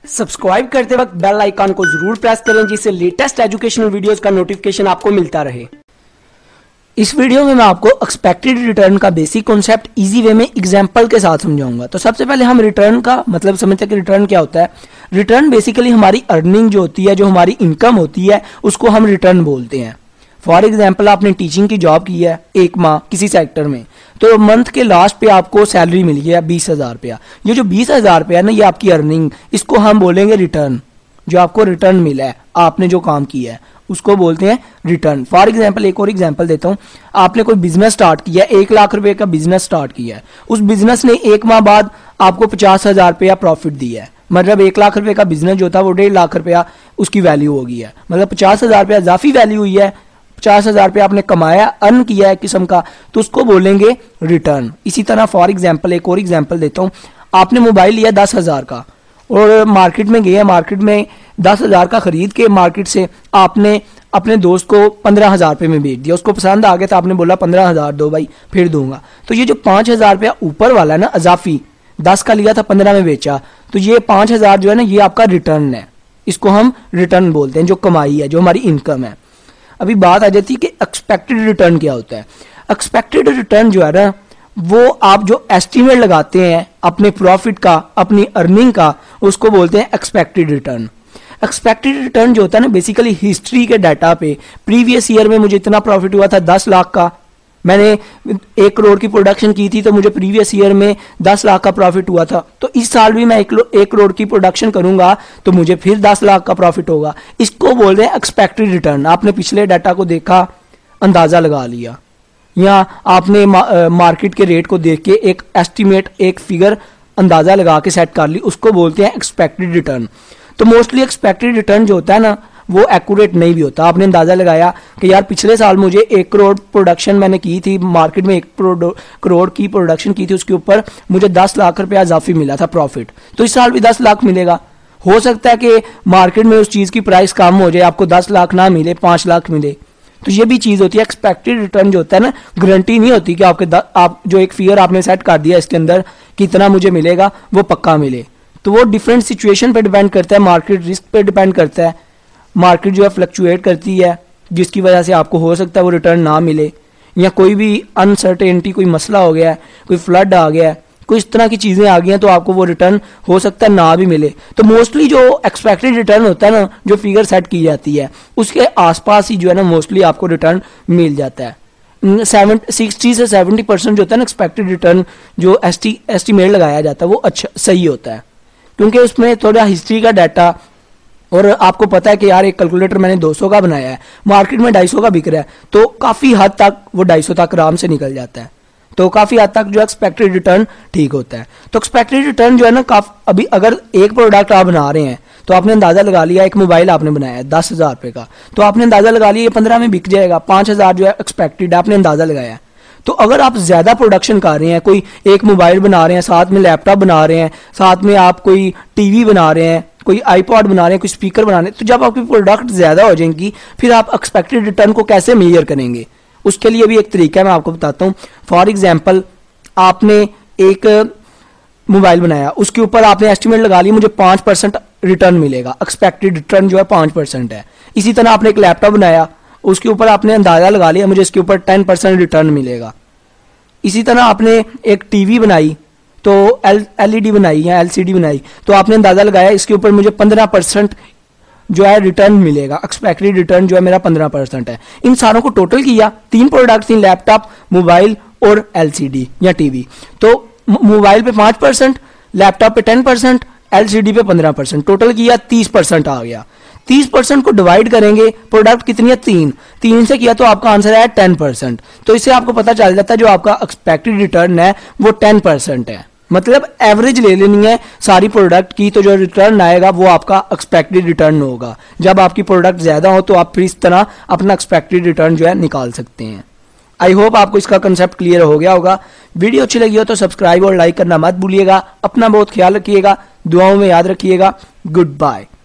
Subscribe करते वक्त bell icon को जरूर प्रेस करें जिससे लेटेस्ट एजुकेशनल वीडियोस का नोटिफिकेशन आपको मिलता रहे। इस वीडियो में मैं आपको एक्सपेक्टेड रिटर्न का बेसिक कॉन्सेप्ट इजी वे में एग्जांपल के साथ समझाऊंगा। तो सबसे पहले हम रिटर्न का मतलब समझते हैं कि रिटर्न क्या होता है। रिटर्न बेसिकली हमारी अर्निंग जो होती है, जो हमारी इनकम होती है, उसको हम रिटर्न बोलते हैं। फॉर एग्जाम्पल आपने टीचिंग की जॉब की है एक माह किसी सेक्टर में, तो मंथ के लास्ट पे आपको सैलरी मिल गया 20,000 रुपया। ये जो 20,000 रुपया है ना, ये आपकी अर्निंग, इसको हम बोलेंगे रिटर्न। जो आपको रिटर्न मिला है आपने जो काम किया है उसको बोलते हैं रिटर्न। फॉर एग्जाम्पल एक और एग्जाम्पल देता हूं, आपने कोई बिजनेस स्टार्ट किया है, 1 लाख रुपए का बिजनेस स्टार्ट किया है, उस बिजनेस ने 1 माह बाद आपको 50,000 रुपया प्रॉफिट दिया है। मतलब 1 लाख रुपए का बिजनेस जो था वो 1.5 लाख रुपया उसकी वैल्यू हो गई है। मतलब 50,000 रुपया इजाफी वैल्यू हुई है, 50,000 रुपया आपने कमाया, अर्न किया है किस्म का, तो उसको बोलेंगे रिटर्न। इसी तरह फॉर एग्जाम्पल एक और एग्जाम्पल देता हूँ, आपने मोबाइल लिया 10,000 का और मार्केट में गए, मार्केट में 10,000 का खरीद के मार्केट से आपने अपने दोस्त को 15,000 रुपये में बेच दिया। उसको पसंद आ गया तो आपने बोला 15,000 दो भाई फिर दूंगा। तो ये जो 5,000 रुपया ऊपर वाला है ना, अजाफी 10 का लिया था 15 में बेचा, तो ये 5,000 जो है ना, ये आपका रिटर्न है। इसको हम रिटर्न बोलते हैं, जो कमाई है, जो हमारी इनकम है। अभी बात आ जाती है कि एक्सपेक्टेड रिटर्न क्या होता है। एक्सपेक्टेड रिटर्न जो है ना, वो आप जो एस्टीमेट लगाते हैं अपने प्रॉफिट का, अपनी अर्निंग का, उसको बोलते हैं एक्सपेक्टेड रिटर्न। एक्सपेक्टेड रिटर्न जो होता है ना, बेसिकली हिस्ट्री के डाटा पे, प्रीवियस ईयर में मुझे इतना प्रॉफिट हुआ था 10 लाख का, मैंने 1 करोड़ की प्रोडक्शन की थी तो मुझे प्रीवियस ईयर में 10 लाख का प्रॉफिट हुआ था, तो इस साल भी मैं 1 करोड़ की प्रोडक्शन करूंगा तो मुझे फिर 10 लाख का प्रॉफिट होगा। इसको बोलते हैं एक्सपेक्टेड रिटर्न। आपने पिछले डाटा को देखा, अंदाजा लगा लिया, या आपने मार्केट के रेट को देख के एक एस्टीमेट, एक फिगर अंदाजा लगा के सेट कर ली, उसको बोलते हैं एक्सपेक्टेड रिटर्न। तो मोस्टली एक्सपेक्टेड रिटर्न जो होता है ना, वो एक्यूरेट नहीं भी होता। आपने अंदाजा लगाया कि यार पिछले साल मुझे 1 करोड़ प्रोडक्शन मैंने की थी, मार्केट में 1 करोड़ की प्रोडक्शन की थी, उसके ऊपर मुझे 10 लाख रुपया इजाफी मिला था प्रॉफिट, तो इस साल भी 10 लाख मिलेगा। हो सकता है कि मार्केट में उस चीज की प्राइस कम हो जाए, आपको 10 लाख ना मिले, 5 लाख मिले। तो ये भी चीज होती है। एक्सपेक्टेड रिटर्न जो होता है ना, गारंटी नहीं होती कि आप जो एक फिगर आपने सेट कर दिया इसके अंदर कितना मुझे मिलेगा वो पक्का मिले। तो वो डिफरेंट सिचुएशन पे डिपेंड करता है, मार्केट रिस्क पे डिपेंड करता है। मार्केट जो है फ्लक्चुएट करती है, जिसकी वजह से आपको हो सकता है वो रिटर्न ना मिले, या कोई भी अनसर्टेनिटी, कोई मसला हो गया है, कोई फ्लड आ गया है, कोई इस तरह की चीजें आ गई हैं, तो आपको वो रिटर्न हो सकता है ना भी मिले। तो मोस्टली जो एक्सपेक्टेड रिटर्न होता है ना, जो फिगर सेट की जाती है उसके आसपास ही जो है ना मोस्टली आपको रिटर्न मिल जाता है। 60 से 70% जो होता है ना एक्सपेक्टेड रिटर्न, जो एस्टीमेट लगाया जाता है, वो अच्छा सही होता है, क्योंकि उसमें थोड़ा हिस्ट्री का डाटा, और आपको पता है कि यार एक कैलकुलेटर मैंने 200 का बनाया है, मार्केट में 250 का बिक रहा है, तो काफी हद तक वो 250 तक आराम से निकल जाता है। तो काफी हद तक जो एक्सपेक्टेड रिटर्न ठीक होता है। तो एक्सपेक्टेड रिटर्न जो है ना, अभी अगर एक प्रोडक्ट आप बना रहे हैं तो आपने अंदाजा लगा लिया, एक मोबाइल आपने बनाया है 10,000 रुपए का, तो आपने अंदाजा लगा लिया ये 15 में बिक जाएगा, 5,000 जो है एक्सपेक्टेड आपने अंदाजा लगाया है। तो अगर आप ज्यादा प्रोडक्शन कर रहे हैं, कोई एक मोबाइल बना रहे हैं, साथ में लैपटॉप बना रहे हैं, साथ में आप कोई टीवी बना रहे हैं, कोई आईपॉड बना रहे हैं, कोई स्पीकर बना रहे हैं, तो जब आपकी प्रोडक्ट ज्यादा हो जाएंगी फिर आप एक्सपेक्टेड रिटर्न को कैसे मेजर करेंगे, उसके लिए भी एक तरीका मैं आपको बताता हूँ। फॉर एग्जाम्पल आपने एक मोबाइल बनाया, उसके ऊपर आपने एस्टिमेट लगा लिया मुझे 5% रिटर्न मिलेगा, एक्सपेक्टेड रिटर्न जो है 5% है। इसी तरह आपने एक लैपटॉप बनाया, उसके ऊपर आपने अंदाजा लगा लिया मुझे इसके ऊपर 10% रिटर्न मिलेगा। इसी तरह आपने एक टीवी बनाई, तो एलईडी बनाई या एलसीडी बनाई, तो आपने अंदाजा लगाया इसके ऊपर मुझे 15% जो है रिटर्न मिलेगा, एक्सपेक्टेड रिटर्न जो है मेरा 15% है। इन सारों को टोटल किया, 3 प्रोडक्ट थी, लैपटॉप, मोबाइल और एलसीडी या टीवी। तो मोबाइल पे 5%, लैपटॉप पे 10%, एलसीडी पे 15%, टोटल किया 30% आ गया। 30% को डिवाइड करेंगे, प्रोडक्ट कितनी है 3 से किया तो आपका आंसर है 10%। तो इससे आपको पता चल जाता है जो आपका एक्सपेक्टेड रिटर्न है वो 10% है। मतलब एवरेज ले लेनी है सारी प्रोडक्ट की, तो जो रिटर्न आएगा वो आपका एक्सपेक्टेड रिटर्न होगा। जब आपकी प्रोडक्ट ज्यादा हो तो आप फिर इस तरह अपना एक्सपेक्टेड रिटर्न जो है निकाल सकते हैं। आई होप आपको इसका कंसेप्ट क्लियर हो गया होगा। वीडियो अच्छी लगी हो तो सब्सक्राइब और लाइक करना मत भूलिएगा। अपना बहुत ख्याल रखिएगा, दुआओं में याद रखिएगा। Good bye.